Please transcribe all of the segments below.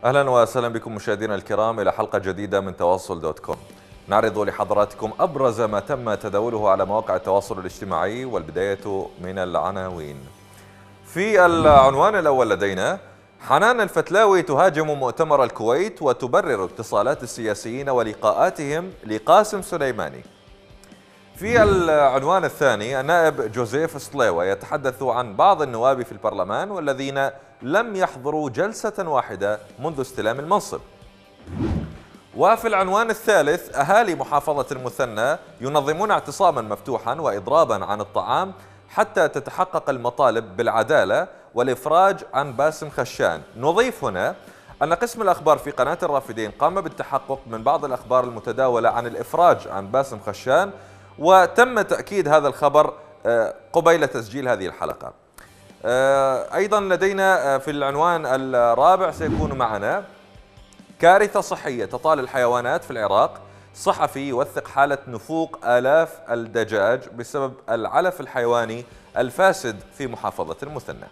أهلا وسهلا بكم مشاهدينا الكرام إلى حلقة جديدة من تواصل دوت كوم. نعرض لحضراتكم أبرز ما تم تداوله على مواقع التواصل الاجتماعي، والبداية من العناوين. في العنوان الأول لدينا: حنان الفتلاوي تهاجم مؤتمر الكويت وتبرر اتصالات السياسيين ولقاءاتهم لقاسم سليماني. في العنوان الثاني: النائب جوزيف سليوة يتحدث عن بعض النواب في البرلمان والذين لم يحضروا جلسة واحدة منذ استلام المنصب. وفي العنوان الثالث: أهالي محافظة المثنى ينظمون اعتصاما مفتوحا وإضرابا عن الطعام حتى تتحقق المطالب بالعدالة والإفراج عن باسم خشان. نضيف هنا أن قسم الأخبار في قناة الرافدين قام بالتحقق من بعض الأخبار المتداولة عن الإفراج عن باسم خشان، وتم تأكيد هذا الخبر قبيل تسجيل هذه الحلقة. أيضا لدينا في العنوان الرابع سيكون معنا: كارثة صحية تطال الحيوانات في العراق، صحفي يوثق حالة نفوق آلاف الدجاج بسبب العلف الحيواني الفاسد في محافظة المثنى.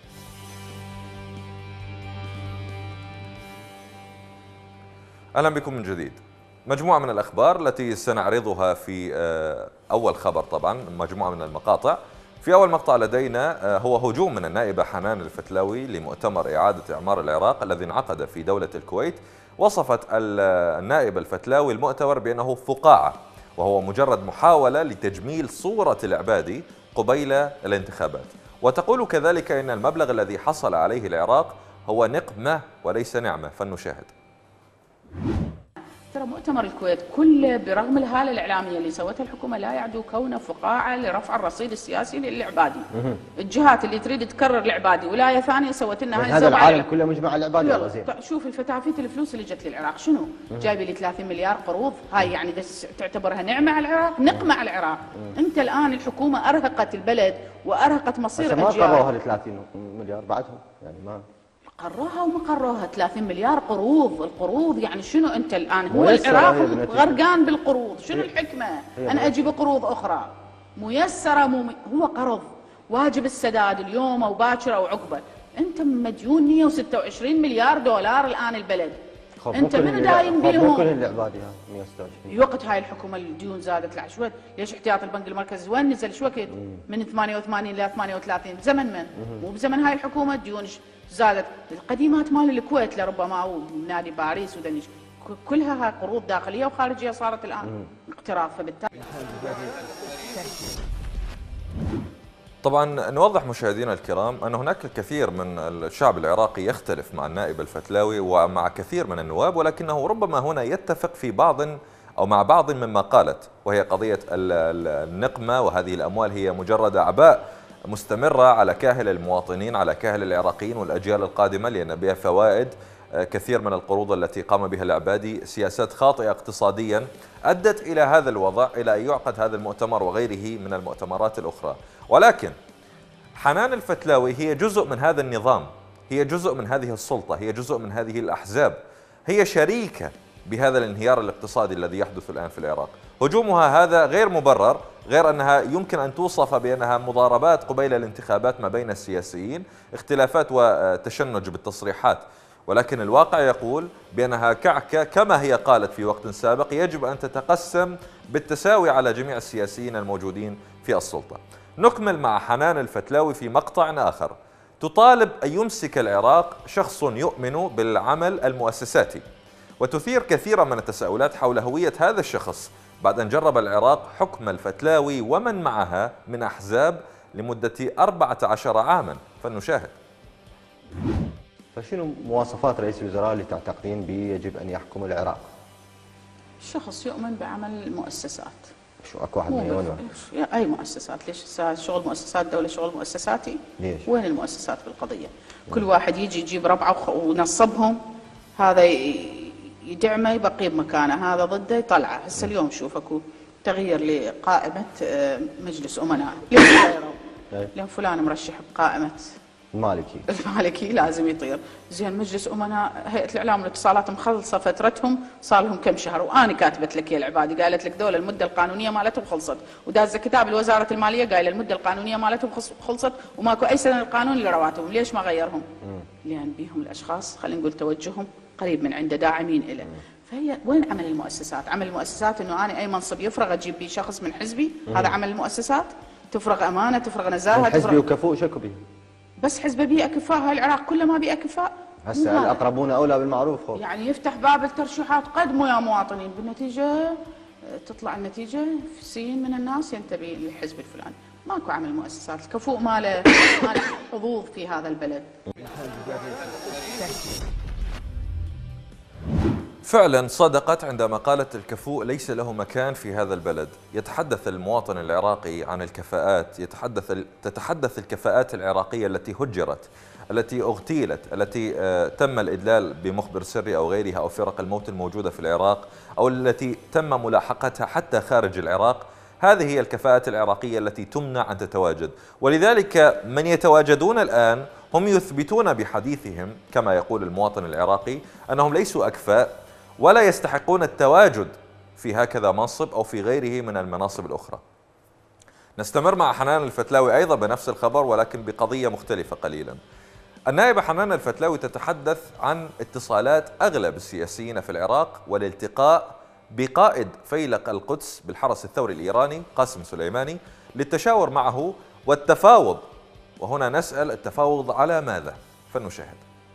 أهلا بكم من جديد. مجموعة من الأخبار التي سنعرضها في أول خبر، طبعا مجموعة من المقاطع. في أول مقطع لدينا هو هجوم من النائبة حنان الفتلاوي لمؤتمر إعادة إعمار العراق الذي انعقد في دولة الكويت. وصفت النائبة الفتلاوي المؤتمر بأنه فقاعة، وهو مجرد محاولة لتجميل صورة العبادي قبيل الانتخابات. وتقول كذلك إن المبلغ الذي حصل عليه العراق هو نقمة وليس نعمة. فلنشاهد. ترى مؤتمر الكويت كله برغم الهالة الإعلامية اللي سوتها الحكومة لا يعدو كونه فقاعة لرفع الرصيد السياسي للعبادي. الجهات اللي تريد تكرر العبادي ولاية ثانية سوت لنا هاي. هذا العالم كله مجمع العبادي. والله زين. شوف الفتافيت الفلوس اللي جت للعراق شنو؟ جايبه لي 30 مليار قروض، هاي يعني تعتبرها نعمة على العراق؟ نقمة على العراق. انت الآن الحكومة أرهقت البلد وأرهقت مصير أجيال. ما قروها ال 30 مليار بعدهم، يعني ما قروها وما قروها. 30 مليار قروض. القروض يعني شنو؟ انت الان هو العراق غرقان بالقروض. شنو الحكمه؟ انا اجيب قروض اخرى ميسره هو قرض واجب السداد اليوم او باكر او عقبه. انت مديون 126 مليار دولار الان البلد. انت من داين بيهم؟ كل العبادي 126. وقت هاي الحكومه الديون زادت العشوائي. ليش احتياط البنك المركزي وين نزل؟ شو وقت؟ من 88 ل 38 بزمن من؟ مو بزمن هاي الحكومه الديون زادت. القديمات مال الكويت لربما او نادي باريس ودنيش كلها هاي قروض داخليه وخارجيه صارت الان اقتراض. فبالتالي طبعا نوضح مشاهدينا الكرام أن هناك الكثير من الشعب العراقي يختلف مع النائب الفتلاوي ومع كثير من النواب، ولكنه ربما هنا يتفق في بعض أو مع بعض مما قالت، وهي قضية النقمة، وهذه الأموال هي مجرد أعباء مستمرة على كاهل المواطنين، على كاهل العراقيين والأجيال القادمة، لأن بها فوائد. كثير من القروض التي قام بها العبادي سياسات خاطئة اقتصاديا أدت إلى هذا الوضع، إلى أن يعقد هذا المؤتمر وغيره من المؤتمرات الأخرى. ولكن حنان الفتلاوي هي جزء من هذا النظام، هي جزء من هذه السلطة، هي جزء من هذه الأحزاب، هي شريكة بهذا الانهيار الاقتصادي الذي يحدث الآن في العراق. هجومها هذا غير مبرر، غير أنها يمكن أن توصف بأنها مضاربات قبيل الانتخابات ما بين السياسيين، اختلافات وتشنج بالتصريحات. ولكن الواقع يقول بأنها كعكة كما هي قالت في وقت سابق، يجب أن تتقسم بالتساوي على جميع السياسيين الموجودين في السلطة. نكمل مع حنان الفتلاوي في مقطع آخر. تطالب أن يمسك العراق شخص يؤمن بالعمل المؤسساتي، وتثير كثيرا من التساؤلات حول هوية هذا الشخص بعد أن جرب العراق حكم الفتلاوي ومن معها من أحزاب لمدة 14 عاما. فلنشاهد. فشنو مواصفات رئيس الوزراء اللي تعتقدين به يجب أن يحكم العراق؟ شخص يؤمن بعمل المؤسسات. شو اكو واحد مليون؟ اي مؤسسات؟ ليش شغل مؤسسات دوله شغل مؤسساتي؟ ليش؟ وين المؤسسات بالقضيه؟ كل واحد يجي يجيب ربعه ونصبهم، هذا يدعمه يبقيه بمكانه، هذا ضده يطلعه. هسه اليوم شوف اكو تغيير لقائمه مجلس امناء. ليش غيروا؟ لان فلان مرشح بقائمه المالكي لازم يطير. زين مجلس امناء هيئه الاعلام والاتصالات مخلصه فترتهم صار لهم كم شهر، وانا كاتبت لك يا العبادي قالت لك دول المده القانونيه مالتهم خلصت، ودازه كتاب لوزاره الماليه قايله المده القانونيه مالتهم خلصت وماكو اي سنه القانون لرواتبهم. ليش ما غيرهم؟ لان بيهم الاشخاص خلينا نقول توجههم قريب من عنده، داعمين له. فهي وين عمل المؤسسات؟ عمل المؤسسات انه انا اي منصب يفرغ اجيب بيه شخص من حزبي، هذا عمل المؤسسات؟ تفرغ امانه، تفرغ نزاهه، حزبي وكفؤ شكو به. بس حزب بيه اكفاء، هاي العراق كله ما بيه اكفاء. هسه الاقربون اولى بالمعروف هو. يعني يفتح باب الترشيحات قدموا يا مواطنين، بالنتيجه تطلع النتيجه في سين من الناس ينتمي للحزب الفلاني. ماكو عمل مؤسسات، الكفؤ ماله حظوظ في هذا البلد. فعلا صدقت عندما قالت الكفؤ ليس له مكان في هذا البلد. يتحدث المواطن العراقي عن الكفاءات، تتحدث الكفاءات العراقية التي هجرت، التي اغتيلت، التي تم الإدلال بمخبر سري أو غيرها أو فرق الموت الموجودة في العراق، أو التي تم ملاحقتها حتى خارج العراق. هذه هي الكفاءات العراقية التي تمنع أن تتواجد، ولذلك من يتواجدون الآن هم يثبتون بحديثهم كما يقول المواطن العراقي أنهم ليسوا أكفاء ولا يستحقون التواجد في هكذا منصب أو في غيره من المناصب الأخرى. نستمر مع حنان الفتلاوي أيضا بنفس الخبر ولكن بقضية مختلفة قليلا. النائبة حنان الفتلاوي تتحدث عن اتصالات أغلب السياسيين في العراق والالتقاء بقائد فيلق القدس بالحرس الثوري الإيراني قاسم سليماني للتشاور معه والتفاوض. وهنا نسأل التفاوض على ماذا؟ فلنشاهد.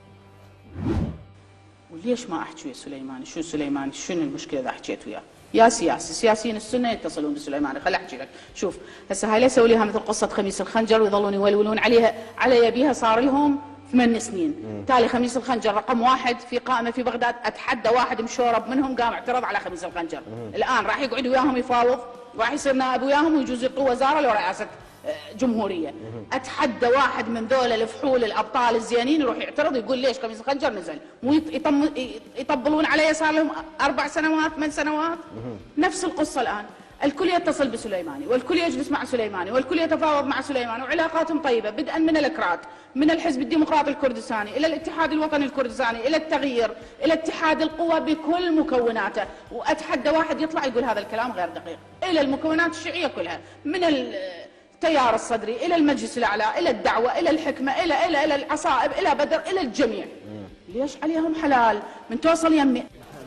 وليش ما احكي ويا سليماني؟ شو سليماني؟ شنو المشكله اذا حكيت وياه؟ يا سياسي، سياسيين السنه يتصلون بسليماني. خل احكي لك، شوف هسه هاي لا يسوي لها مثل قصه خميس الخنجر ويظلون يولولون عليها على يبيها. صار لهم 8 سنين. تالي خميس الخنجر رقم 1 في قائمه في بغداد، اتحدى واحد مشورب منهم قام اعترض على خميس الخنجر. الان راح يقعد وياهم يفاوض، راح يصير نائب وياهم ويجوز يعطوه وزاره لو رئاسه جمهوريه. اتحدى واحد من ذول الفحول الابطال الزينين يروح يعترض يقول ليش خميس الخنجر نزل؟ مو يطبلون عليه صار لهم 4 سنوات 8 سنوات. نفس القصه الان، الكل يتصل بسليماني والكل يجلس مع سليماني والكل يتفاوض مع سليماني وعلاقاتهم طيبه، بدءا من الاكراد، من الحزب الديمقراطي الكردستاني الى الاتحاد الوطني الكردستاني الى التغيير الى اتحاد القوى بكل مكوناته. واتحدى واحد يطلع يقول هذا الكلام غير دقيق، الى المكونات الشيعيه كلها، من التيار الصدري الى المجلس الاعلى الى الدعوه الى الحكمه الى العصائب الى بدر الى الجميع. ليش عليهم حلال من توصل يمي؟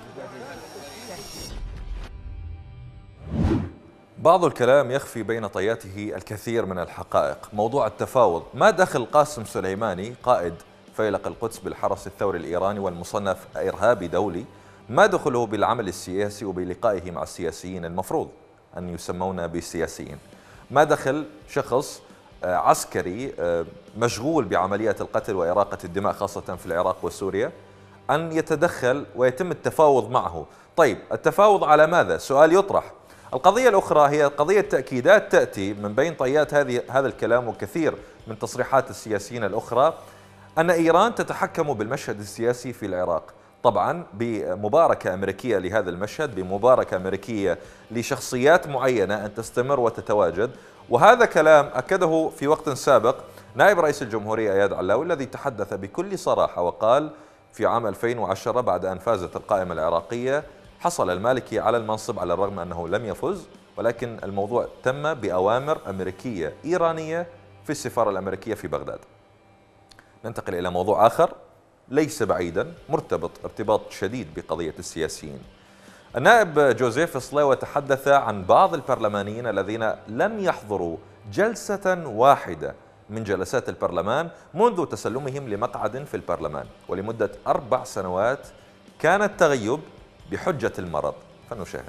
بعض الكلام يخفي بين طياته الكثير من الحقائق. موضوع التفاوض، ما دخل قاسم سليماني قائد فيلق القدس بالحرس الثوري الإيراني والمصنف إرهابي دولي، ما دخله بالعمل السياسي وبلقائه مع السياسيين المفروض أن يسمون بالسياسيين؟ ما دخل شخص عسكري مشغول بعمليات القتل وإراقة الدماء خاصة في العراق وسوريا أن يتدخل ويتم التفاوض معه؟ طيب التفاوض على ماذا؟ سؤال يطرح. القضية الأخرى هي قضية تأكيدات تأتي من بين طيات هذا الكلام وكثير من تصريحات السياسيين الأخرى أن إيران تتحكم بالمشهد السياسي في العراق، طبعا بمباركة أمريكية لهذا المشهد، بمباركة أمريكية لشخصيات معينة أن تستمر وتتواجد. وهذا كلام أكده في وقت سابق نائب رئيس الجمهورية إياد علاوي الذي تحدث بكل صراحة وقال في عام 2010 بعد أن فازت القائمة العراقية حصل المالكي على المنصب على الرغم أنه لم يفز، ولكن الموضوع تم بأوامر أمريكية إيرانية في السفارة الأمريكية في بغداد. ننتقل إلى موضوع آخر ليس بعيدا مرتبط ارتباط شديد بقضية السياسيين. النائب جوزيف صلاوة تحدث عن بعض البرلمانيين الذين لم يحضروا جلسة واحدة من جلسات البرلمان منذ تسلمهم لمقعد في البرلمان، ولمدة 4 سنوات كان التغيب بحجة المرض. فنشاهد.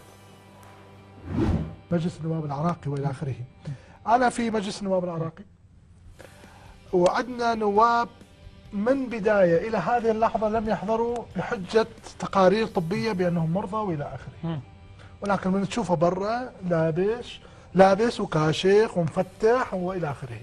مجلس النواب العراقي والى اخره. انا في مجلس النواب العراقي وعندنا نواب من بدايه الى هذه اللحظه لم يحضروا بحجه تقارير طبيه بانهم مرضى والى اخره. ولكن من تشوفه برا لابس وكاشخ ومفتح والى اخره.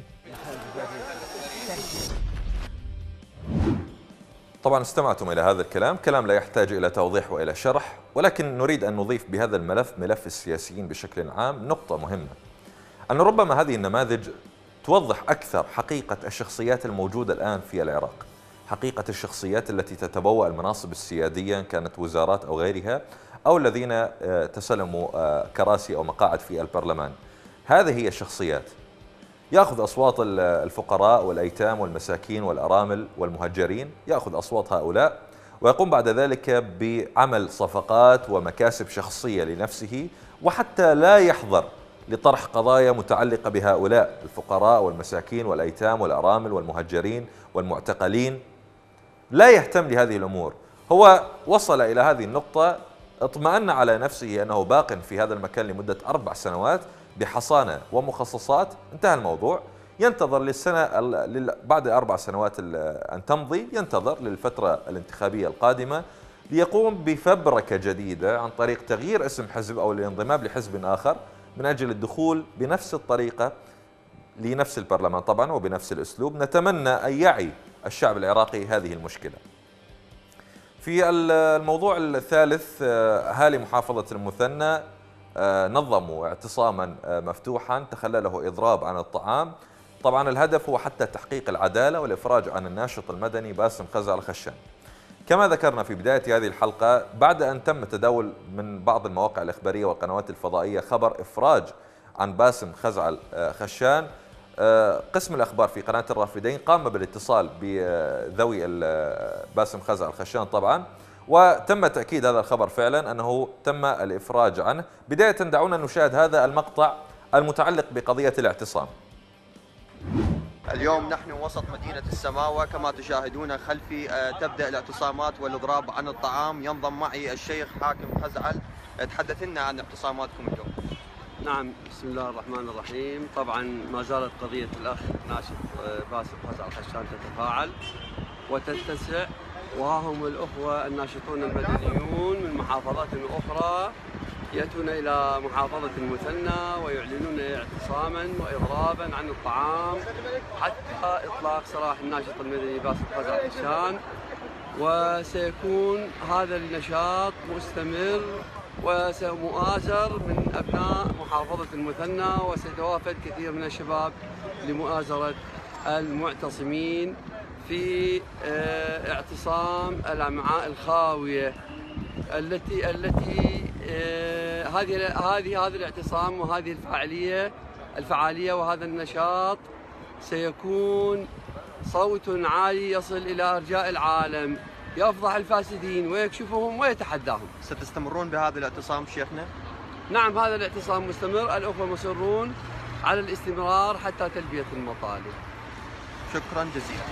طبعا استمعتم إلى هذا الكلام، كلام لا يحتاج إلى توضيح وإلى شرح، ولكن نريد أن نضيف بهذا الملف، ملف السياسيين بشكل عام، نقطة مهمة، أن ربما هذه النماذج توضح أكثر حقيقة الشخصيات الموجودة الآن في العراق، حقيقة الشخصيات التي تتبوأ المناصب السيادية كانت وزارات أو غيرها، أو الذين تسلموا كراسي أو مقاعد في البرلمان. هذه هي الشخصيات. يأخذ أصوات الفقراء والأيتام والمساكين والأرامل والمهجرين، يأخذ أصوات هؤلاء ويقوم بعد ذلك بعمل صفقات ومكاسب شخصية لنفسه، وحتى لا يحضر لطرح قضايا متعلقة بهؤلاء الفقراء والمساكين والأيتام والأرامل والمهجرين والمعتقلين. لا يهتم لهذه الأمور. هو وصل إلى هذه النقطة، اطمأن على نفسه أنه باق في هذا المكان لمدة 4 سنوات بحصانة ومخصصات، انتهى الموضوع. ينتظر للسنة بعد 4 سنوات أن تمضي، ينتظر للفترة الانتخابية القادمة ليقوم بفبركة جديدة عن طريق تغيير اسم حزب أو الانضمام لحزب آخر من أجل الدخول بنفس الطريقة لنفس البرلمان طبعا وبنفس الأسلوب. نتمنى أن يعي الشعب العراقي هذه المشكلة. في الموضوع الثالث، أهالي محافظة المثنى نظموا اعتصاما مفتوحا تخلله إضراب عن الطعام. طبعا الهدف هو حتى تحقيق العدالة والإفراج عن الناشط المدني باسم خزع الخشان. كما ذكرنا في بداية هذه الحلقة، بعد أن تم تداول من بعض المواقع الإخبارية والقنوات الفضائية خبر إفراج عن باسم خزع الخشان، قسم الأخبار في قناة الرافدين قام بالاتصال بذوي باسم خزع الخشان طبعا، وتم تأكيد هذا الخبر فعلا أنه تم الإفراج عنه. بداية دعونا نشاهد هذا المقطع المتعلق بقضية الاعتصام. اليوم نحن وسط مدينة السماوة كما تشاهدون خلفي، تبدأ الاعتصامات والإضراب عن الطعام. ينضم معي الشيخ حاكم خزعل. تحدث لنا عن اعتصاماتكم اليوم. نعم، بسم الله الرحمن الرحيم. طبعا ما زالت قضية الأخ ناشط باسم خزع الخشان تتفاعل وتتسع، وها هم الأخوة الناشطون المدنيون من محافظات أخرى يأتون إلى محافظة المثنى ويعلنون اعتصاما وإضرابا عن الطعام حتى إطلاق سراح الناشط المدني باسم خزع الخشان. وسيكون هذا النشاط مستمر وسمؤازر من أبناء محافظة المثنى، وسيتوافد كثير من الشباب لمؤازرة المعتصمين في اعتصام الأمعاء الخاوية التي هذا الاعتصام وهذه الفعالية وهذا النشاط سيكون صوت عالي يصل إلى أرجاء العالم، يفضح الفاسدين ويكشفهم ويتحداهم. ستستمرون بهذا الاعتصام شيخنا؟ نعم، هذا الاعتصام مستمر، الأخوة مصرون على الاستمرار حتى تلبية المطالب. شكرا جزيلا.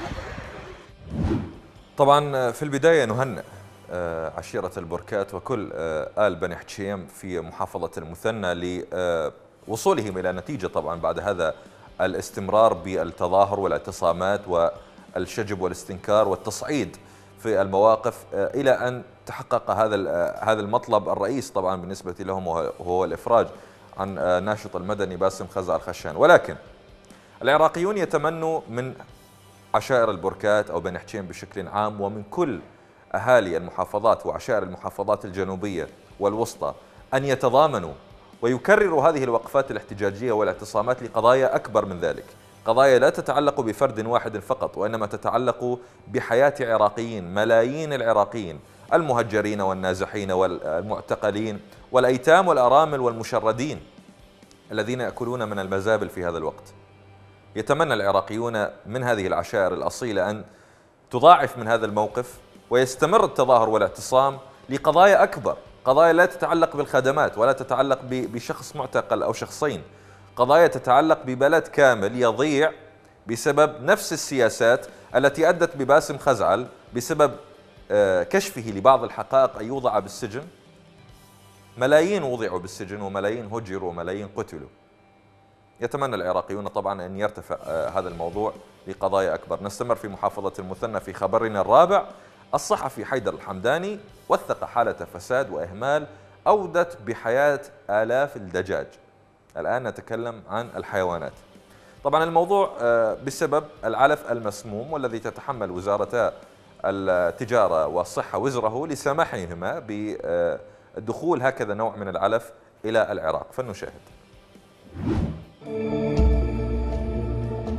طبعا في البداية نهنئ عشيرة البركات وكل آل بني حجيم في محافظة المثنى لوصولهم إلى نتيجة طبعا بعد هذا الاستمرار بالتظاهر والاعتصامات والشجب والاستنكار والتصعيد في المواقف إلى أن تحقق هذا المطلب الرئيس طبعا بالنسبة لهم، وهو الإفراج عن ناشط المدني باسم خزع الخشان. ولكن العراقيون يتمنوا من عشائر البركات أو بني حجيم بشكل عام ومن كل أهالي المحافظات وعشائر المحافظات الجنوبية والوسطى أن يتضامنوا ويكرروا هذه الوقفات الاحتجاجية والاعتصامات لقضايا أكبر من ذلك، قضايا لا تتعلق بفرد واحد فقط، وإنما تتعلق بحياة عراقيين، ملايين العراقيين المهجرين والنازحين والمعتقلين والأيتام والأرامل والمشردين الذين يأكلون من المزابل في هذا الوقت. يتمنى العراقيون من هذه العشائر الأصيلة أن تضاعف من هذا الموقف ويستمر التظاهر والاعتصام لقضايا أكبر، قضايا لا تتعلق بالخدمات ولا تتعلق بشخص معتقل أو شخصين، قضايا تتعلق ببلد كامل يضيع بسبب نفس السياسات التي أدت بباسم خزعل بسبب كشفه لبعض الحقائق أن يوضع بالسجن. ملايين وضعوا بالسجن وملايين هجروا وملايين قتلوا. يتمنى العراقيون طبعا أن يرتفع هذا الموضوع لقضايا أكبر. نستمر في محافظة المثنى في خبرنا الرابع. الصحفي حيدر الحمداني وثق حالة فساد وإهمال أودت بحياة آلاف الدجاج. الآن نتكلم عن الحيوانات. طبعا الموضوع بسبب العلف المسموم والذي تتحمل وزارتا التجارة والصحة وزره لسماحهما بدخول هكذا نوع من العلف إلى العراق، فلنشاهد.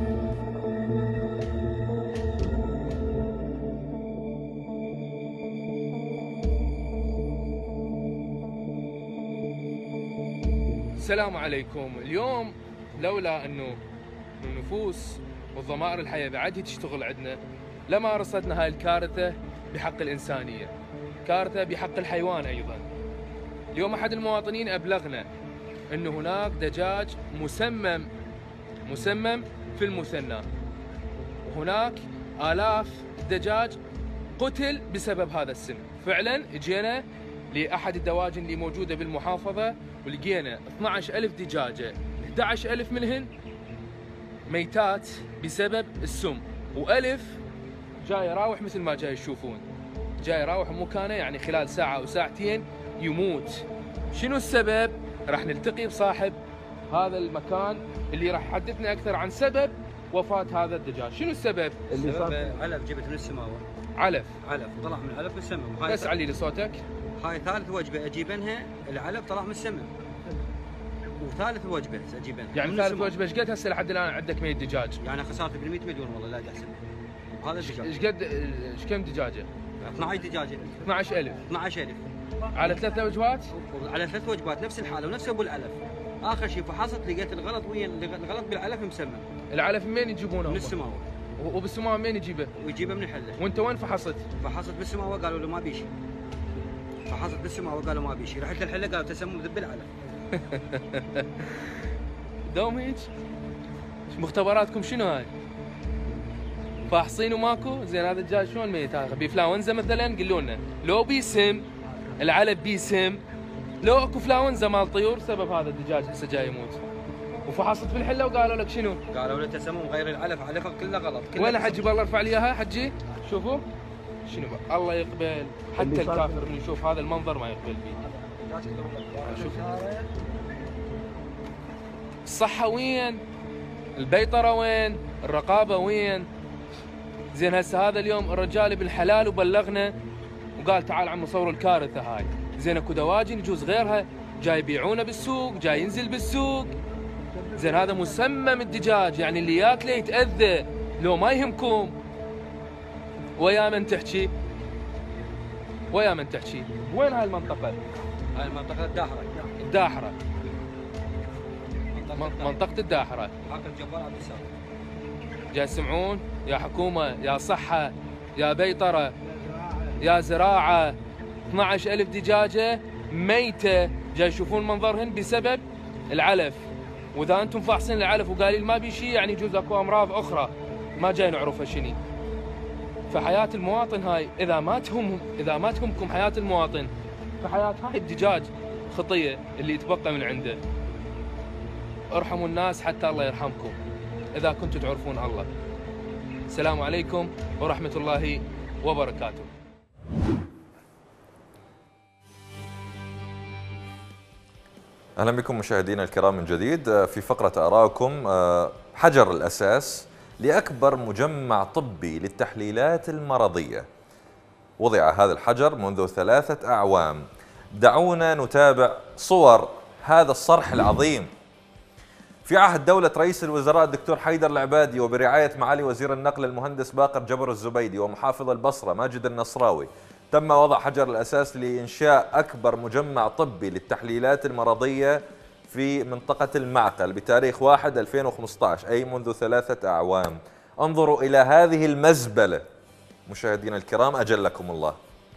السلام عليكم. اليوم لولا انه النفوس والضمائر الحية بعدها تشتغل عندنا لما رصدنا هاي الكارثة بحق الإنسانية، كارثة بحق الحيوان أيضا. اليوم أحد المواطنين أبلغنا أنه هناك دجاج مسمم في المثنى، وهناك آلاف دجاج قتل بسبب هذا السم. فعلا جينا لأحد الدواجن اللي موجودة بالمحافظة ولقينا 12,000 دجاجة، 11,000 منهن ميتات بسبب السم، و1000 جاي يراوح مثل ما جاي تشوفون، جاي يراوح مكانه يعني خلال ساعة أو ساعتين يموت. شنو السبب؟ راح نلتقي بصاحب هذا المكان اللي راح يحدثنا أكثر عن سبب وفاة هذا الدجاج. شنو السبب؟ السبب علف جبت من السماوة. علف طلع من العلف والسمم. بس علي لي صوتك. هاي ثالث وجبة أجيبنها، العلف طلع من السمم. وثالث وجبة أجيبنها. يعني ثالث وجبة ايش قد هسه لحد الآن عندك 100 دجاج؟ يعني خسرت ب 100 مليون والله لا أحسب. وهذا الدجاج. ايش كم دجاجة؟ 12 دجاجة. 12,000. 12,000. على 3 وجبات؟ على 3 وجبات نفس الحالة ونفس أبو العلف. آخر شيء فحصت لقيت الغلط الغلط بالعلف مسمم. العلف من وين يجيبونه؟ من السماوة. وبالسماوة منين يجيبه؟ ويجيبه من الحلة. وانت وين فحصت؟ فحصت بالسماوة قالوا له ما بيشي. فحصت بالسماوة قالوا ما بيشي، رحت الحلة قالوا تسمم ذب العلف. دوم هيك؟ مختبراتكم شنو هاي؟ فاحصين وماكو؟ زين هذا الدجاج شلون ميت؟ هذا بفلاونزا مثلا؟ قولوا لنا، لو بيسم العلف بيسم، لو اكو فلاونزا مال طيور سبب هذا الدجاج هسه جاي يموت. وفحصت في الحله وقالوا لك شنو؟ قالوا له تسمم غير العلف، علفك كله غلط. وين حجي بالله ارفع لي اياها حجي؟ شوفوا شنو بقى. الله يقبل، حتى الكافر اللي يشوف هذا المنظر ما يقبل فيه. شوف الصحة وين؟ البيطرة وين؟ الرقابة وين؟ زين هسه هذا اليوم الرجال ابن حلال وبلغنا وقال تعال عم صوروا الكارثة هاي. زين اكو دواجن يجوز غيرها جاي يبيعونه بالسوق، جاي ينزل بالسوق. زين هذا مسمم الدجاج، يعني اللي ياكله يتأذى. لو ما يهمكم ويا من تحكي؟ ويا من تحكي؟ وين هاي المنطقة؟ هاي المنطقة الداحرة. الداحرة. منطقة الداحرة. حاكم جبار عبد السلام. جاي تسمعون؟ يا حكومة، يا صحة، يا بيطرة، يا زراعة، 12,000 دجاجة ميتة جاي يشوفون منظرهن بسبب العلف. واذا انتم فاحصين العلف وقايلين ما بي شيء يعني يجوز اكو امراض اخرى ما جاي نعرفها شني. فحياة المواطن هاي اذا ما تهمكم حياة المواطن، فحياة هاي الدجاج خطية اللي يتبقى من عنده. ارحموا الناس حتى الله يرحمكم اذا كنتم تعرفون الله. السلام عليكم ورحمة الله وبركاته. أهلا بكم مشاهدينا الكرام من جديد في فقرة آراءكم. حجر الأساس لأكبر مجمع طبي للتحليلات المرضية. وضع هذا الحجر منذ 3 أعوام. دعونا نتابع صور هذا الصرح العظيم. في عهد دولة رئيس الوزراء الدكتور حيدر العبادي وبرعاية معالي وزير النقل المهندس باقر جبر الزبيدي ومحافظ البصرة ماجد النصراوي تم وضع حجر الأساس لإنشاء أكبر مجمع طبي للتحليلات المرضية في منطقة المعقل بتاريخ 1/2015 أي منذ 3 أعوام. انظروا إلى هذه المزبلة مشاهدينا الكرام أجلكم الله.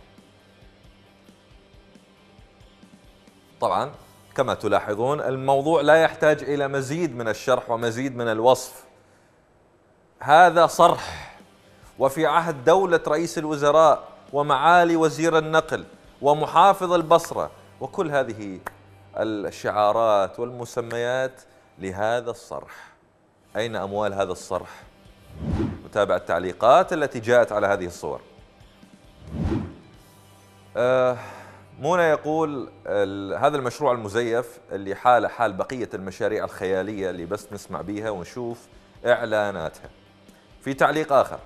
طبعا كما تلاحظون الموضوع لا يحتاج إلى مزيد من الشرح ومزيد من الوصف. هذا صرح وفي عهد دولة رئيس الوزراء ومعالي وزير النقل ومحافظ البصرة وكل هذه الشعارات والمسميات لهذا الصرح. أين أموال هذا الصرح؟ نتابع التعليقات التي جاءت على هذه الصور. منى يقول هذا المشروع المزيف اللي حال بقية المشاريع الخيالية اللي بس نسمع بيها ونشوف إعلاناتها. في تعليق آخر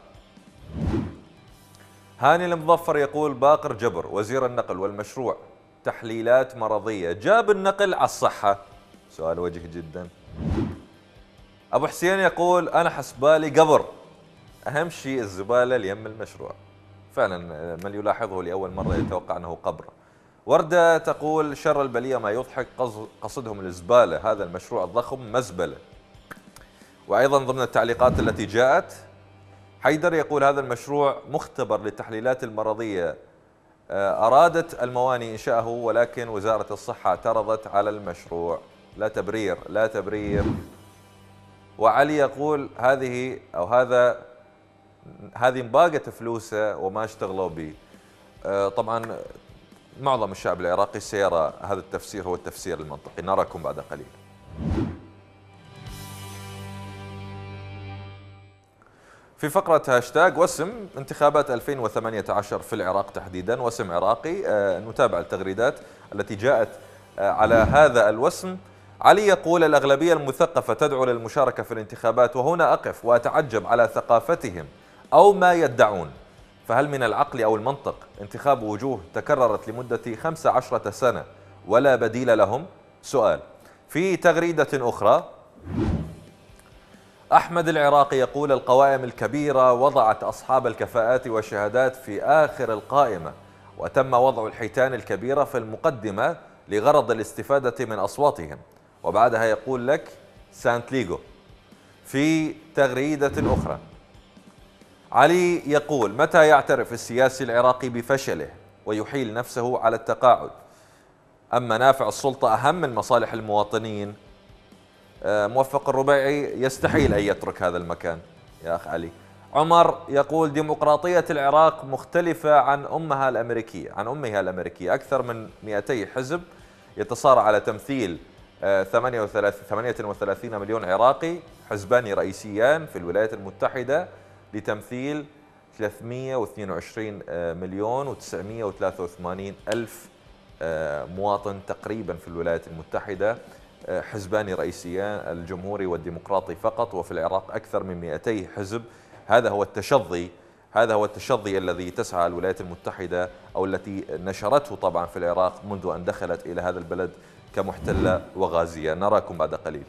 هاني المظفر يقول باقر جبر وزير النقل والمشروع تحليلات مرضية جاب النقل على الصحة. سؤال وجهي جدا. أبو حسين يقول أنا حسبالي قبر، أهم شيء الزبالة ليم المشروع. فعلا من يلاحظه لأول مرة يتوقع أنه قبر. وردة تقول شر البلية ما يضحك، قصدهم الزبالة، هذا المشروع الضخم مزبلة. وأيضا ضمن التعليقات التي جاءت حيدر يقول هذا المشروع مختبر للتحليلات المرضية، أرادت المواني إنشاءه ولكن وزارة الصحة اعترضت على المشروع. لا تبرير لا تبرير. وعلي يقول هذه مباقة فلوسه وما اشتغلوا به. طبعا معظم الشعب العراقي سيرى هذا التفسير هو التفسير المنطقي. نراكم بعد قليل. في فقرة هاشتاج وسم انتخابات 2018 في العراق تحديدا، وسم عراقي. نتابع التغريدات التي جاءت على هذا الوسم. علي يقول الأغلبية المثقفة تدعو للمشاركة في الانتخابات، وهنا أقف وأتعجب على ثقافتهم أو ما يدعون. فهل من العقل أو المنطق انتخاب وجوه تكررت لمدة 15 سنة ولا بديل لهم؟ سؤال. في تغريدة أخرى أحمد العراقي يقول القوائم الكبيرة وضعت أصحاب الكفاءات والشهادات في آخر القائمة، وتم وضع الحيتان الكبيرة في المقدمة لغرض الاستفادة من أصواتهم. وبعدها يقول لك سانت ليغو. في تغريدة أخرى علي يقول متى يعترف السياسي العراقي بفشله ويحيل نفسه على التقاعد؟ أم منافع السلطة أهم من مصالح المواطنين؟ موفق الربيعي يستحيل أن يترك هذا المكان يا أخ علي. عمر يقول ديمقراطية العراق مختلفة عن أمها الأمريكية. أكثر من 200 حزب يتصارع على تمثيل 38 مليون عراقي، حزبان رئيسيان في الولايات المتحدة لتمثيل 322 مليون و983 ألف مواطن تقريبا في الولايات المتحدة. حزبان رئيسيان، الجمهوري والديمقراطي فقط، وفي العراق أكثر من 200 حزب. هذا هو التشظي الذي تسعى الولايات المتحدة أو التي نشرته طبعا في العراق منذ أن دخلت إلى هذا البلد كمحتلة وغازية. نراكم بعد قليل.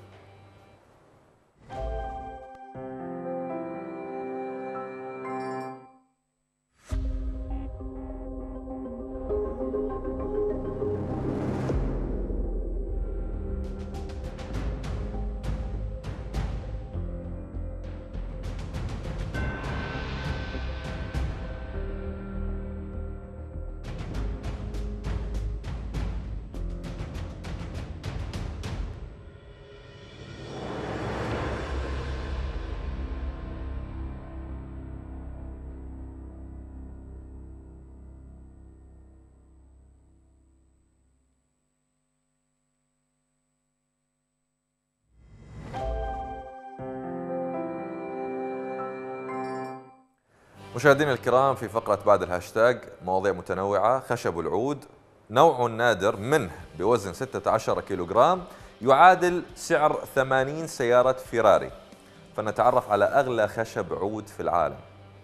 مشاهدينا الكرام، في فقرة بعد الهاشتاج مواضيع متنوعة. خشب العود نوع نادر منه بوزن 16 كيلوغرام يعادل سعر 80 سيارة فيراري. فنتعرف على أغلى خشب عود في العالم.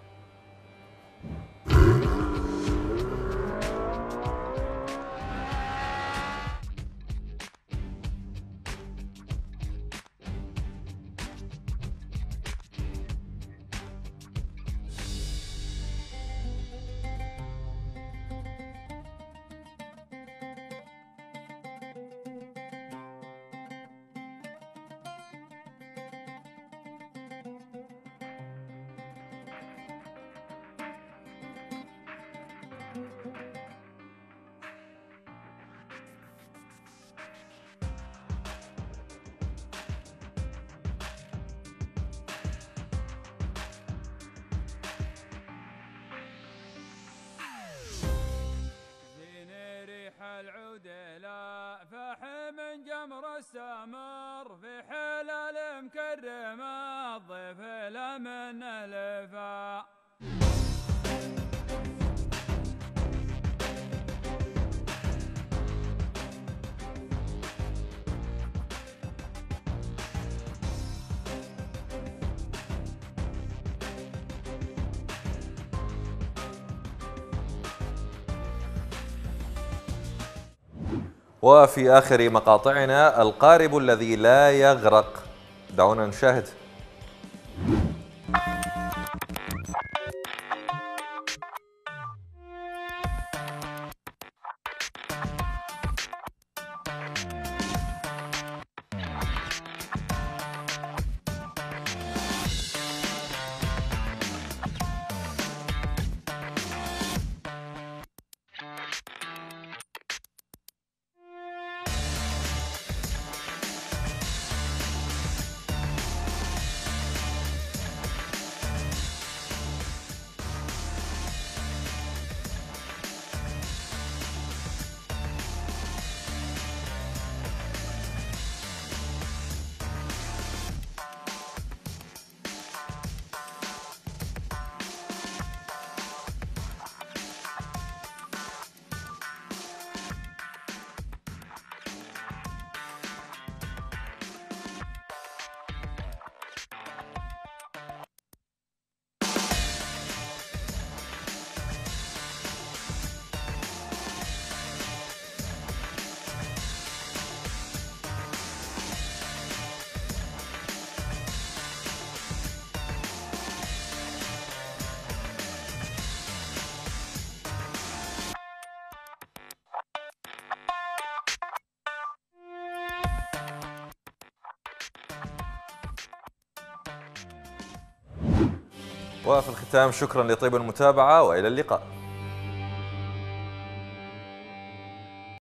العود لا فحم من جمر السمر في حلال مكرمه الضيف لا من الفا. وفي آخر مقاطعنا القارب الذي لا يغرق. دعونا نشاهد. وفي الختام شكرا لطيب المتابعة وإلى اللقاء.